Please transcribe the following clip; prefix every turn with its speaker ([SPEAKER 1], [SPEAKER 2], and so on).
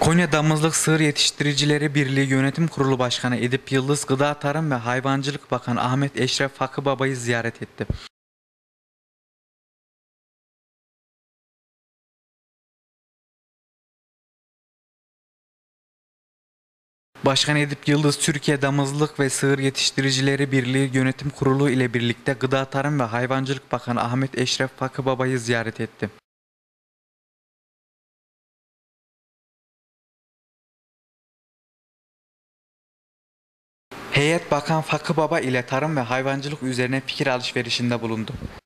[SPEAKER 1] Konya Damızlık Sığır Yetiştiricileri Birliği Yönetim Kurulu Başkanı Edip Yıldız, Gıda Tarım ve Hayvancılık Bakanı Ahmet Eşref Fakıbaba'yı ziyaret etti. Başkan Edip Yıldız, Türkiye Damızlık ve Sığır Yetiştiricileri Birliği Yönetim Kurulu ile birlikte Gıda Tarım ve Hayvancılık Bakanı Ahmet Eşref Fakıbaba'yı ziyaret etti. Heyet Bakan Fakıbaba ile tarım ve hayvancılık üzerine fikir alışverişinde bulundu.